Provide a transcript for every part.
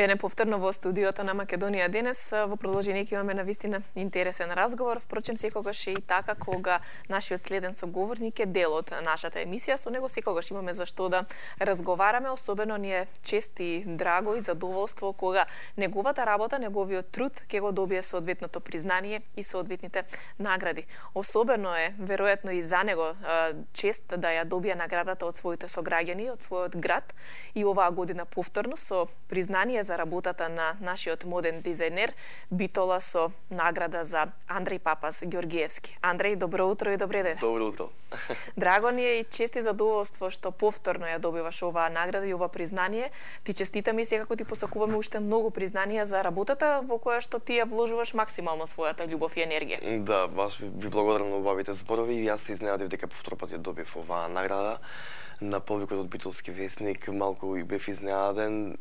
Еве повторно во студиото на Македонија денес во продолжение ќе имаме навистина интересен разговор. Впрочем, секогаш е и така кога нашиот следен соговорник е дел од нашата емисија, со него секогаш имаме за што да разговараме, особено ни е чест и драго и задоволство кога неговата работа, неговиот труд ќе го добие соодветното признание и соодветните награди. Особено е веројатно и за него чест да ја добие наградата од своите сограѓани, од својот град, и оваа година повторно со признание за работата на нашиот моден дизајнер битола со награда за Андреј Папас Ѓоргиевски. Андреј, добро утро и добре дојде. Добро утро. Драго ни е и чест и задоволство што повторно ја добиваш оваа награда и ова признание. Ти честитаме и секако ти посакуваме уште многу признанија за работата во која што ти ја вложуваш максимално својата љубов и енергија. Да, баш ви благодарам на убавите зборови и јас се изненадив дека повтор пат ја добив оваа награда. На повикот од Битолски весник малку и бев изненаден,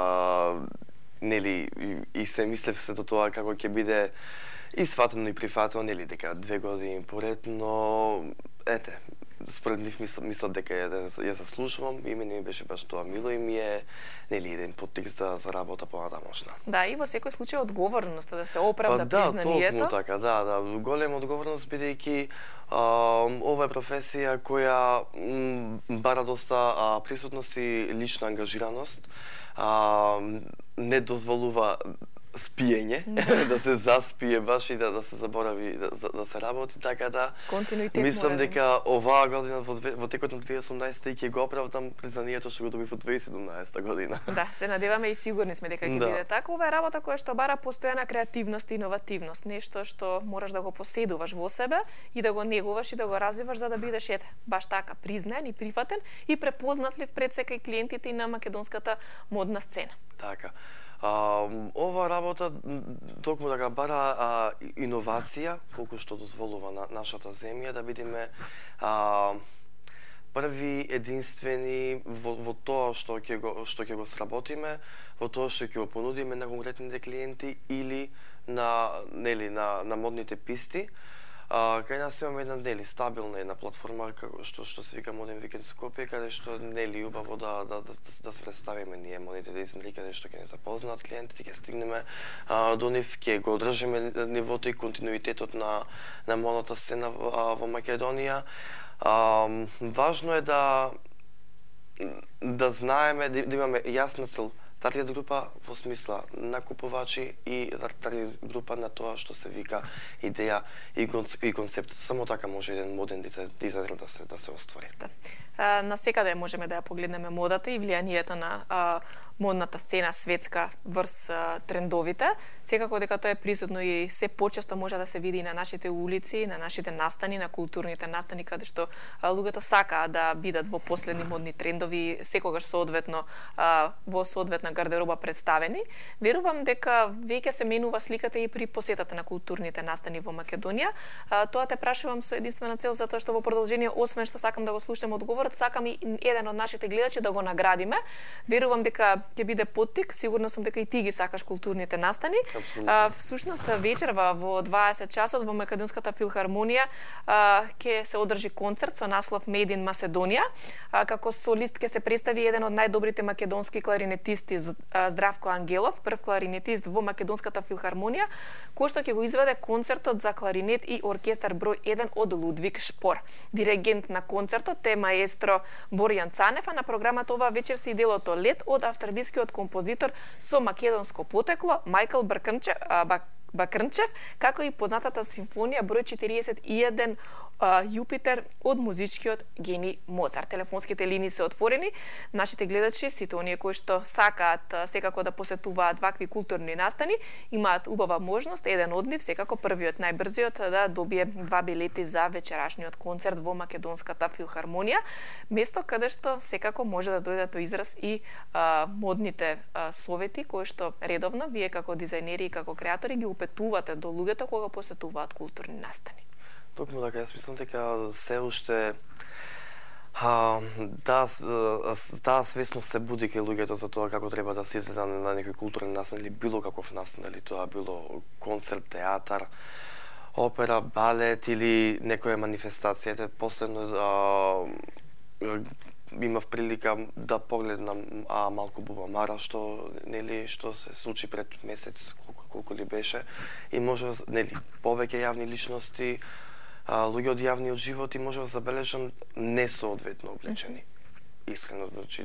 нели, и се мислев сето тоа како ќе биде и сватено и прифатено, нели, дека 2 години поред, но ете, според нив мислат дека ја заслужувам и мене ми беше баш тоа мило и ми е, нели, еден поттик за работа понатамошна. Да, и во секој случај одговорноста да се оправда признанието. Да, токму така, да, голема одговорност бидејќи ова е професија која бара доста присутност и лична ангажираност, не дозволува спиење, да се заспие баш и да се заборави да се работи, така да мислам дека оваа година во текот на 2018 ќе го оправдам признанието што го добив во 2017 година. Да, се надеваме и сигурни сме дека ќе биде така. Ова е работа која што бара постојана креативност и иновативност, нешто што можеш да го поседуваш во себе и да го негуваш и да го развиваш за да бидеш баш така признаен и прифатен и препознатлив пред секој клиентите и на македонската модна сцена. Така. Ова работа токму така бара иновација, колку што дозволува на нашата земја, да бидеме први, единствени во тоа што ќе го сработиме, во тоа што ќе го понудиме на конкретните клиенти или на модните писти. Кај нас имаме една стабилна платформа што се вика Моден викенд Скопје, каде што убаво да се представиме ние модните дизајнери, каде што ќе не запознаат клиентите, ќе стигнеме до нив, ќе го одржиме нивото и континуитетот на модната сцена во Македонија. Важно е да знаеме, да имаме јасна цел. Таргет група во смисла на купувачи и таргет група на тоа што се вика идеја и концепт. Само така може еден моден дизајнер да се оствари. Да. Насекаде можеме да ја погледнеме модата и влијанието на модната сцена светска врз трендовите. Секако дека тоа е присутно и се почесто може да се види на нашите улици, на нашите настани, на културните настани, каде што луѓето сакаат да бидат во последни модни трендови, секогаш соодветно во соодветна гардероба представени. Верувам дека веќе се менува сликата и при посетата на културните настани во Македонија. Тоа те прашувам со единствена цел, затоа што во продолжение, освен што сакам да го слушам одговорот, сакам и еден од нашите гледачи да го наградиме. Верувам дека ќе биде поттик, сигурно сум дека и ти ги сакаш културните настани. Всушност вечерва во 20 часот во Македонската филхармонија ќе се одржи концерт со наслов Made in Macedоnia. Како солист ќе се представи еден од најдобрите македонски кларинетисти Здравко Ангелов, прв кларинетист во Македонската филхармонија, кој што ќе го изведе концертот за кларинет и оркестар број 1 од Лудвиг Шпор. Диригент на концертот е маестро Борјан Цанев, а на програмата ова вечер се и делото Лет од австралискиот композитор со македонско потекло Мајкл Бакрнчев, како и познатата симфонија број 41 Јупитер од музичкиот гени Моцарт. Телефонските линии се отворени. Нашите гледачи, сите оние кои што сакаат секако да посетуваат вакви културни настани, имаат убава можност, еден од нив, секако првиот, најбрзиот, да добие 2 билети за вечерашниот концерт во Македонската филхармонија, место каде што секако може да дојде до израз и модните совети кои што редовно вие како дизајнери и како креатори ги упетувате до луѓето кога посетуваат културни настани. Токму така, јас мислам дека се уште таа свесност се буди кај луѓето за тоа како треба да се изгледа на некој културен настан или било каков настан, дали тоа било концерт, театар, опера, балет или некоја манифестација. Последно имав прилика да погледнам малку Бубамара што се случи пред месец колку ли беше, и може нели повеќе јавни личности, луѓе од јавниот живот, и може да забележам несоодветно облечени. Искрено, значи,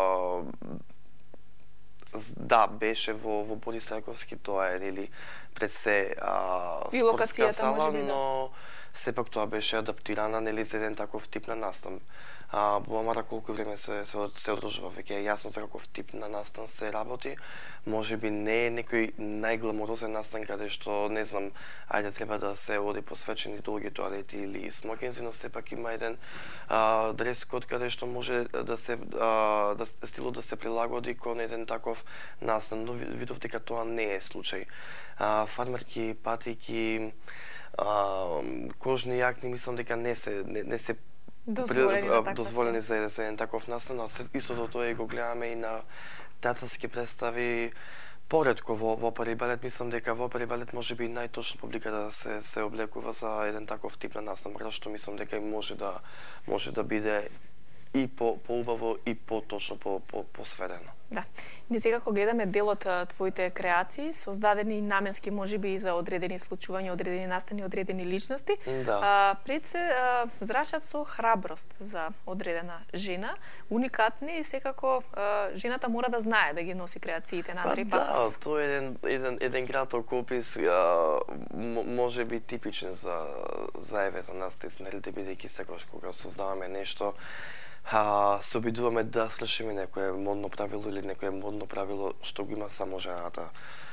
да, беше во Борис Рајковски, тоа е нели пред се спортска сала, но сепак тоа беше адаптирана нели за еден таков тип на настан. Бубамара колку време се одржува, веќе е јасно за каков тип на настан се работи. Можеби не е некој најгламурозен настан каде што, не знам, ајде треба да се оди посвечени долги тоалети или смокинзи, но сепак има еден дрес код каде што може да се стилот да се прилагоди кон еден таков настан, но видов дека тоа не е случај. Фармерки, патики, кожни јакни, мислам дека не се дозволени за еден таков настан, а истото тоа и го гледаме и на театарски представи поретко во опера и балет. Мислам дека во опера и балет можеби најточно публика да се облекува за еден таков тип на настан, што мислам дека и може да биде и поубаво и поточно посведено. Да. Ние сега кога гледаме дел од твоите креации, создадени наменски можеби и за одредени случувања, одредени настани, одредени личности, да. Пред се зрачат со храброст за одредена жена, уникатни, и секако жената мора да знае да ги носи креациите на Андреј Папас. Да, тоа е еден краток опис, можеби типичен за еве за нас теснерите, бидејќи секогаш кога создаваме нешто, се обидуваме да сршиме некое модно правило или некое модно правило што го има само жената.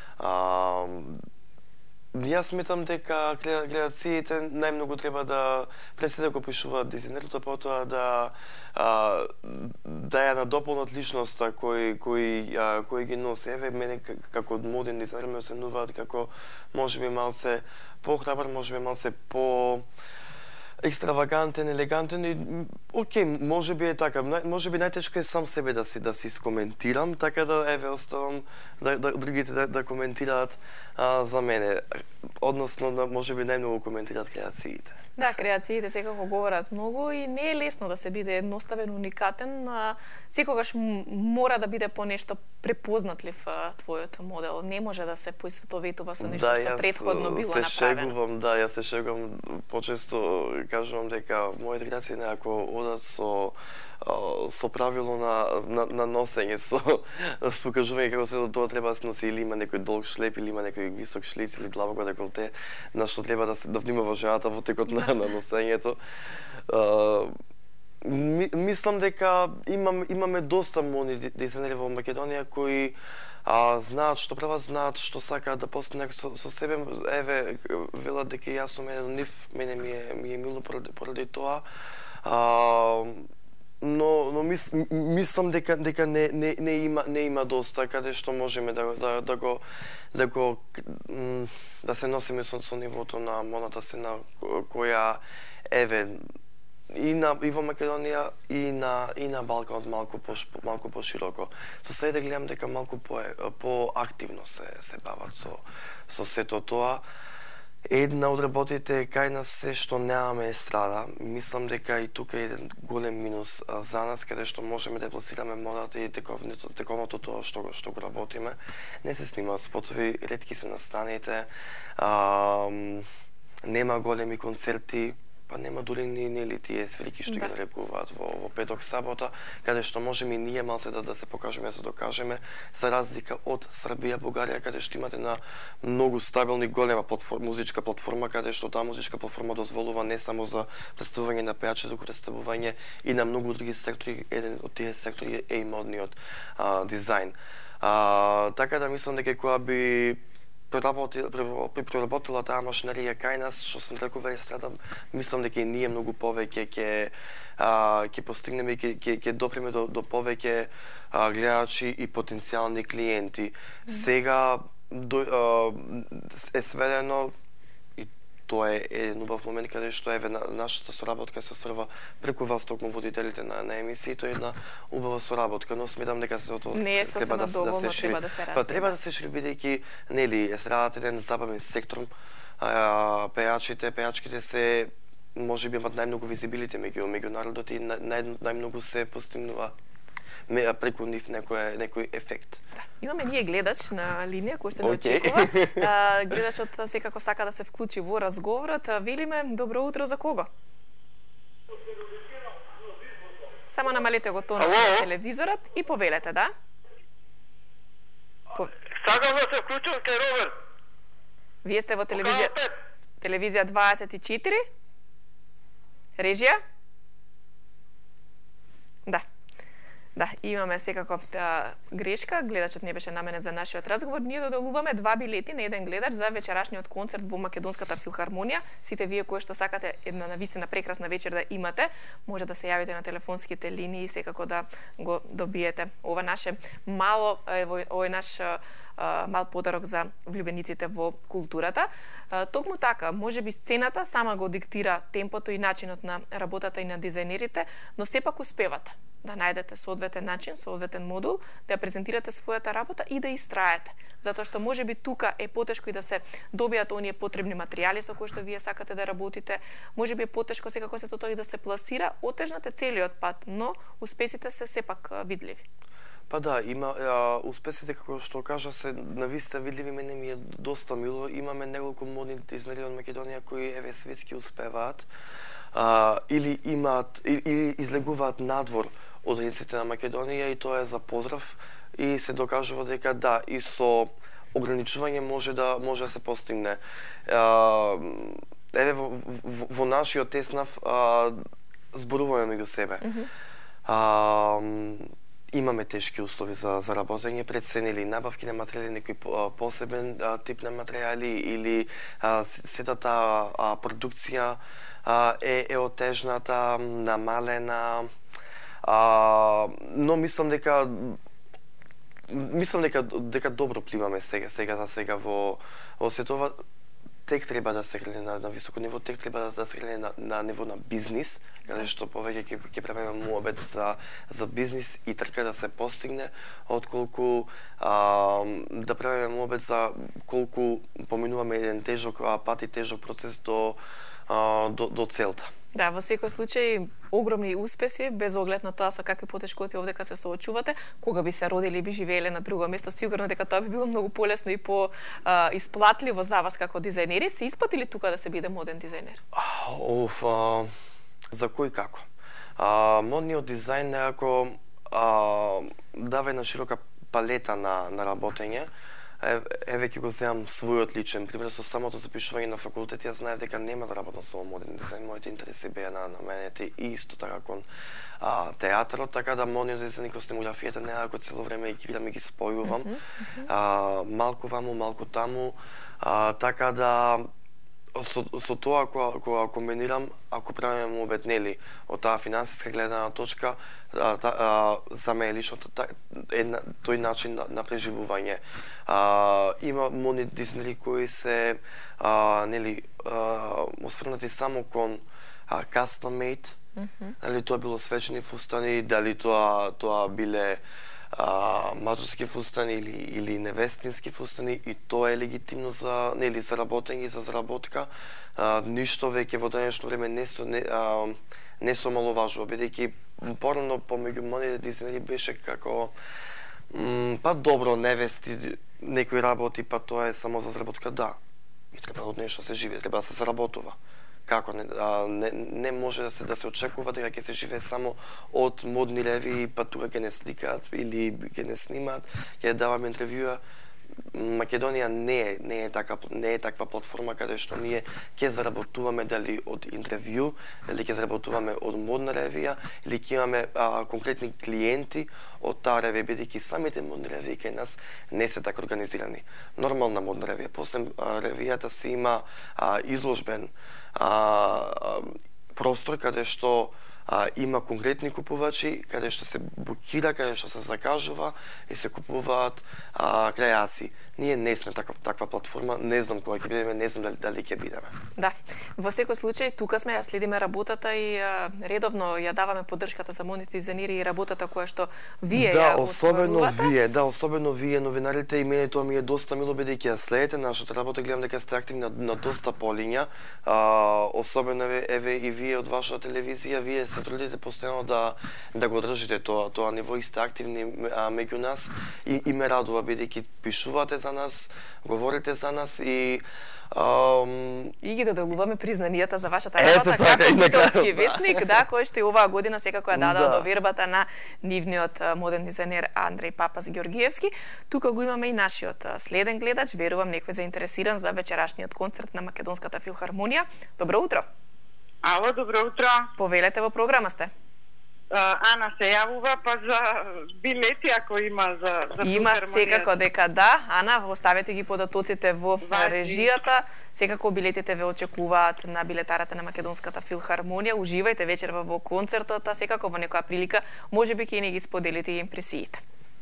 Јас сметам дека креациите најмногу треба да пред се да го пишуваат дизајнерот, а потоа да ја надополнат личноста кој ги носи. Еве мене како моден дизајнер ме оценуваат како можеби малце похрабар, можеби малце по екстравагантен, елегантен и окей, можеби е така. Можеби најтешко е сам себе да си искоментирам, така да еве оставам другите да коментираат за мене. Односно, можеби најмногу коментираат креациите. Да, креациите секако говорат многу и не е лесно да се биде едноставен, уникатен. Секогаш мора да биде по нешто препознатлив твојот модел. Не може да се поисветоветува со нешто што претходно било направено. Јас се шегувам, почесто кажувам дека моите креации некако одат со правило на носење, со покажување како се тоа треба да се носи, или има некој долг шлеп, или има некој висок шлиц, или длабоко деколте, на што треба да внимава жената во текот на носењето. Мислам дека имаме доста модни дизајнери во Македонија кои знаат што прават, знаат што сакаат да постигнат со себе. Еве, велат дека јас сум еден од нив, мене ми е мило поради тоа. Но мислам дека не има доста каде што можеме да се носиме со нивото на модната сцена која еве и во Македонија и на Балканот малку пошироко. Со сега да гледам дека малку поактивно се бават со сето тоа. Една од работите кај нас се што немаме естрада. Мислам дека и тука е еден голем минус за нас, каде што можеме да пласираме модата и тековното тоа што го работиме. Не се снимаат спотови, ретки се настаните, нема големи концерти, па нема дури ни тие свирки што ги нарекуваат во петок, сабота, каде што можеме и ние малце да се покажеме, да се докажеме, за разлика од Србија, Бугарија, каде што имате на многу стабилни голема музичка платформа, каде што таа музичка платформа дозволува не само за представување на пејачи, туку представување и на многу други сектори. Еден од тие сектори е и модниот дизајн. Така да мислам дека кога би проработила таа машинерија кај нас, што се нарекува естрада, мислам дека и ние многу повеќе ќе постигнеме и ќе допреме до повеќе гледачи и потенцијални клиенти. Сега е сведено, и тоа е еден убав момент каде што еве нашата соработка се осврва преку вас токму водителите на емисии, тоа е една убава соработка, но сметам дека се тоа не е сосема доволно, треба да се развива. Треба да се шири, бидејќи нели естрадата е еден забавен сектор, пејачките се можеби имаат најмногу визибилити меѓу народот и најмногу се постигнува преку нив некој ефект. Да. Имаме ние гледач на линија кој што не очекува. Гледачот секако сака да се вклучи во разговорот. Велиме добро утро, за кого? Само намалете го тонот на телевизорот и повелете, да? Сакам да се вклучам кај Роберт. Вие сте во телевизија 24? Режија? Да. Да, имаме секако грешка, гледачот не беше наменет за нашиот разговор. Ние доделуваме 2 билети на еден гледач за вечерашниот концерт во Македонската филхармонија. Сите вие кои што сакате една навистина прекрасна вечер да имате, може да се јавите на телефонските линии и секако да го добиете. Ова наше мало, овој наш мал подарок за влюбениците во културата. Токму така, можеби сцената сама го диктира темпото и начинот на работата и на дизајнерите, но сепак успевате да најдете соодветен начин, соодветен модул, да ја презентирате својата работа и да истраете. Затоа што можеби тука е потешко и да се добијат оние потребни материјали со кои што вие сакате да работите. Можеби е потешко секако сето тоа и да се пласира. Отежнате целиот пат, но успесите се сепак видливи. Па да, има успесите, како што кажа, се нависта видливи. Мене ми е доста мило. Имаме неколку модни дизајнери од Македонија кои светски успеваат или излегуваат надвор од границите на Македонија, и тоа е за поздрав, и се докажува дека да, и со ограничување може да се постигне. Еве во нашиот теснав зборуваме меѓу себе. Имаме тешки услови за работење, пред се нели набавки на материјали, некој посебен тип на материјали или сета таа продукција е отежната, намалена, но мислам дека добро пливаме сега во светова. Тек треба да се храни на високо ниво, тек треба да се храни на ниво на бизнис, каде што повеќе ќе правиме муабет за бизнис и трка да се постигне, отколку да правиме муабет за колку поминуваме еден тежок пат и тежок процес до целта. Да, во секој случај огромни успеси, без оглед на тоа со какви потешкоти овдека се соочувате. Кога би се родили и би живееле на друго место, сигурно дека тоа би било многу полесно и по исплатливо за вас како дизајнери. Се исплати ли тука да се биде моден дизајнер? За кој како? Модниот дизајн некако дава една широка палета на работење. Еве ќе го земам својот личен пример со самото запишување на факултет. Јас знаев дека нема да работам само моден дизајн, моите интереси беа на менете и исто така кон театарот, така да модниот дизајн и костимографијата некако цело време ги играм и ги спојувам. Малку ваму, малку таму, така да со тоа кога комбинирам, ако правиме муабет нели од таа финансиска гледна точка, за мене лично тој начин на преживување. Има модни дизајнери кои се нели осврнати само кон custom made, дали тоа било свечени фустани, дали тоа биле матурски фустани или невестински фустани, и тоа е легитимно за работење и за заработка. Ништо веќе во денешно време не се омаловажува, бидејќи порано помеѓу модните дизајнери беше како па добро, невести, некои работи, па тоа е само за заработка. Да, и треба од нешто се живее, треба да се заработува. Како не може да се очекува дека ќе се живее само од модни ревии, па тука ќе не сликаат или ќе не снимаат, ќе даваме интервјуа. Македонија не е таква платформа каде што ние ќе заработуваме дали од интервју, дали ќе заработуваме од модна ревија, или ќе имаме конкретни клиенти од таа ревија, бидејќи самите модни ревии кај нас не се така организирани. Нормална модна ревија, после ревијата се има изложбен простор каде што Има конкретни купувачи каде што се букира, каде што се закажува и се купуваат креации. Ние не сме таква платформа, не знам кога ќе бидеме, не знам дали ќе бидеме. Да, во секој случај тука сме, ја следиме работата и редовно ја даваме поддршката за модните дизајнери и работата која што вие ја остварувате. Особено вие новинарите, и мене тоа ми е доста мило бидејќи ја следите нашата работа, гледам дека сте активни на доста полиња. Особено еве и вие од вашата телевизија, вие се трудите постојано да го држите тоа ниво и сте активни меѓу нас и ме радува бидејќи пишувате за нас, говорите за нас и ги додолуваме признанијата за вашата работа како битолски весник, да, кој што и оваа година секако ја дадоа до вербата на нивниот моден дизајнер Андреј Папас Георгиевски. Тука го имаме и нашиот следен гледач, верувам некој заинтересиран за вечерашниот концерт на Македонската филхармонија. Добро утро. Ало, добро утро. Повелете, во програма сте. Ана се јавува па за билети ако има за има секако дека да. Ана, оставете ги податоците во режијата. Секако билетите ве очекуваат на билетарата на Македонската филхармонија. Уживајте вечерва во концертот, а секако во некоја прилика можеби ќе не ги споделите и импресиите.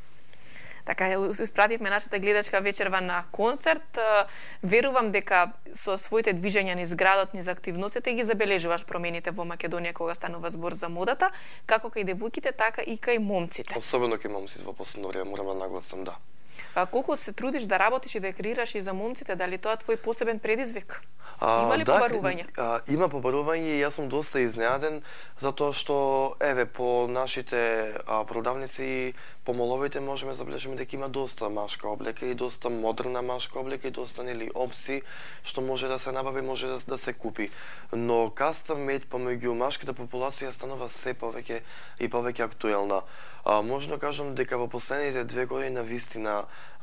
Така, испративме нашата гледачка вечерва на концерт. Верувам дека со своите движења низ градот, низ активностите ги забележуваш промените во Македонија кога станува збор за модата, како кај девојките, така и кај момците. Особено кај момците во последно време, морам да нагласам, да. Колку се трудиш да работиш и да креираш и за момците, дали тоа твој посебен предизвик? Има ли побарување? Има побарување и јас сум доста изненаден затоа што еве по нашите продавници и по моловите можеме да забележиме дека има доста машка облека и доста модерна машка облека и доста опции што може да се набави, може да се купи. Но кастом мейд помеѓу машката популација станува се повеќе и повеќе актуелна. Може да кажам дека во последните 2 години на вистина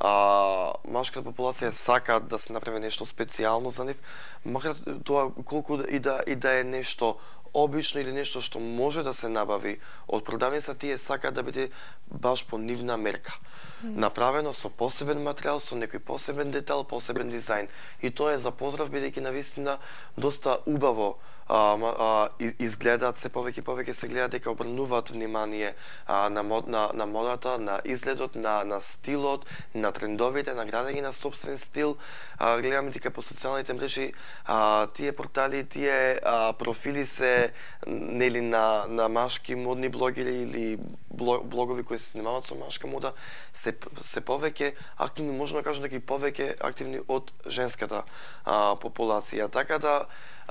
машката популација сака да се направи нешто специјално за нив, макар тоа колку и да е нешто обично или нешто што може да се набави од продавница, тие сакаат да биде баш по нивна мерка. Направено со посебен материјал, со некој посебен детал, посебен дизајн. И тоа е за поздрав, бидејќи навистина доста убаво изгледаат, се повеќе се гледа дека обрнуваат внимание на модата, на изгледот, на стилот, на трендовите, на градење на собствен стил. Гледаме дека по социјалните мрежи тие портали, тие профили се нели на машки модни блогери или блогови кои се занимаваат со машка мода, се повеќе активни, можеме да кажеме дека и повеќе активни од женската популација. Така да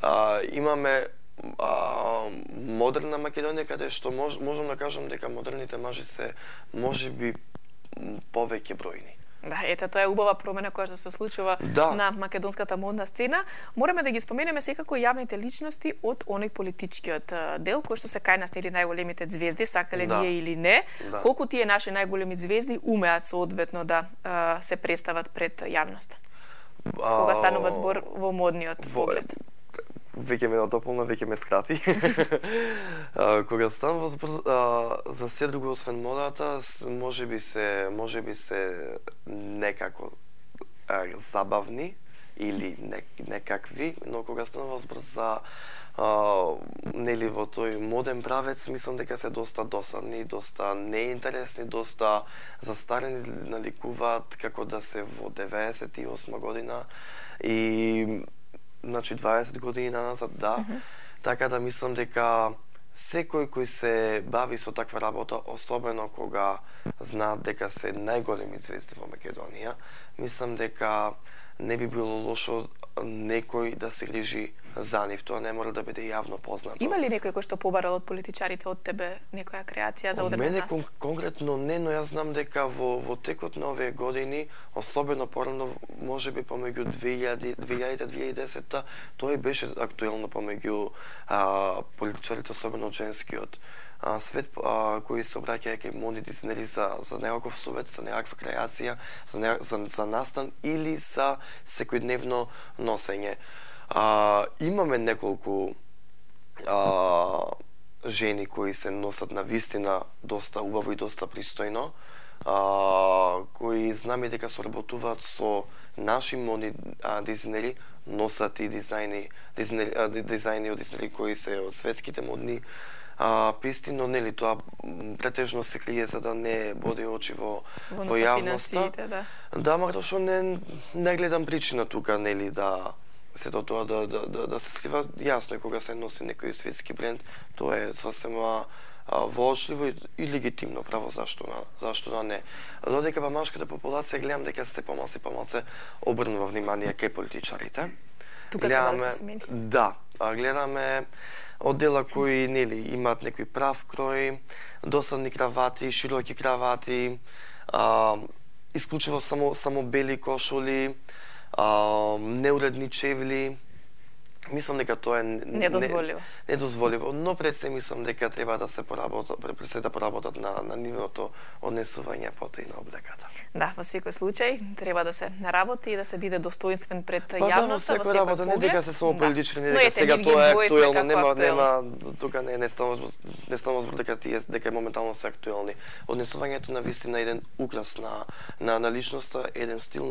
имаме модерна Македонија каде што можам да кажам дека модерните мажи се можеби повеќе бројни. Да, ете, тоа е убава промена која што се случува на македонската модна сцена. Мораме да ги споменеме секако јавните личности од оној политичкиот дел, кој што се кај нас нели најголемите звезди, сакале ние или не. Колку тие наши најголеми звезди умеат соодветно да се представат пред јавноста? Кога станува збор во модниот поглед? Веќе ме надополна, веќе ме скрати. Кога станува збор за се друго освен модата, можеби се некако забавни или некакви, но кога станува збор за нели во тој моден правец, мислам дека се доста досадни, доста неинтересни, доста застарени, наликуваат како да се во 98 година и значи 20 години назад, да. Така да мислам дека секој кој се бави со таква работа, особено кога знаат дека се најголеми звезди во Македонија, мислам дека не би било лошо некој да се грижи за нив. Тоа не мора да биде јавно познато. Има ли некој кој што побарал од политичарите од тебе некоја креација за одреден настан? Мене конкретно не, но јас знам дека во текот на овие години, особено порано, можеби помеѓу 2000-2010, тој беше актуелно помеѓу политичарите, особено женскиот свет, кои се обраќаја кај модни дизајнери за некаков совет, за некаква креација, за настан или за секојдневно носење. Имаме неколку жени кои се носат на вистина доста убаво и доста пристојно, кои знаме дека соработуваат со наши модни дизајнери, носат и дизајни од дизајнери кои се од светските модни писти, но нели тоа претежно се крие за да не боди очи во јавноста. Да, макар што не гледам причина тука, нели, да сето тоа да се скрива. Јасно е кога се носи некој светски бренд, тоа е сосем воочливо и легитимно право, зашто да не. Додека во машката популација гледам дека сте помалце обрнува внимание кај политичарите. Тука треба да се смени. Да, гледаме оддела кои нели имаат некој прав крој, досадни кравати, широки кравати, исклучиво само бели кошули, неуредни чевли. Мислам дека тоа е недозволиво, но пред се мислам дека треба да се поработат на нивото однесување потоа и на облеката. Да, во секој случај треба да се наработи и да се биде достоинствен пред јавноста, во секој работа, не дека се само политички, не дека сега тоа е актуелно, нема тука не ставам збор дека моментално се актуелни. Однесувањето на вистина еден украс на личноста, еден стил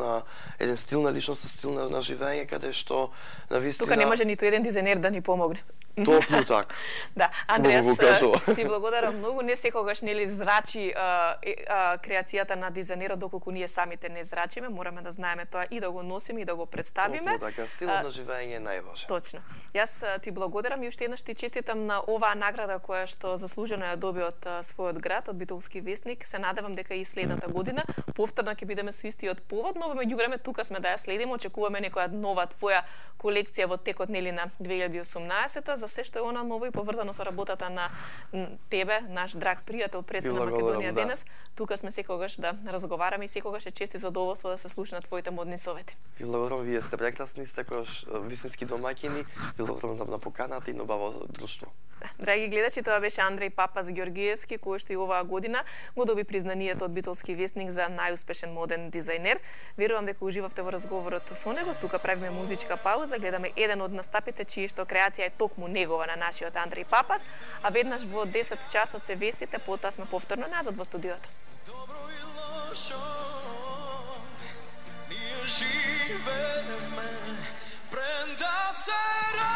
на личноста, стил на живење, каде што на вистина тука не може ниту еден дизајнер да ни помогне. Токму така. Да, Андреас, ти благодарам многу. Не секогаш нели зрачи креацијата на дизајнерот доколку ние самите не зрачиме, мораме да знаеме тоа и да го носиме и да го представиме. Токму така, стилот на живење е најважен. Точно. Јас ти благодарам и уште еднаш ти честитам на оваа награда која што заслужено ја доби од својот град, од Битолски весник. Се надевам дека и следната година повторно ќе бидеме со истиот повод, но во меѓувреме тука сме да ја следиме, очекуваме некоја нова твоја колекција во текот нели на 2018 за се што е она ново и поврзано со работата на тебе, наш драг пријател, пред на Македонија денес. Тука сме секогаш да разговараме и секогаш е чест и задоволство да се слуша на твоите модни совети. Ви благодарам, вие сте прекрасни, сте којаш вистински домаќини, ви благодарам на поканата и на убаво друштво. Драги гледачи, тоа беше Андреј Папас Ѓоргиевски, кој што и оваа година го доби признанието од Битолски весник за најуспешен моден дизајнер. Верувам дека уживавте во разговорот со него. Тука правиме музичка пауза, гледаме еден од настапите чија што креација е токму негова на нашиот Андреј Папас, а веднаш во 10 часот се вестите, потоа сме повторно назад во студиото. Добро и лошо, ние живееме, бренда се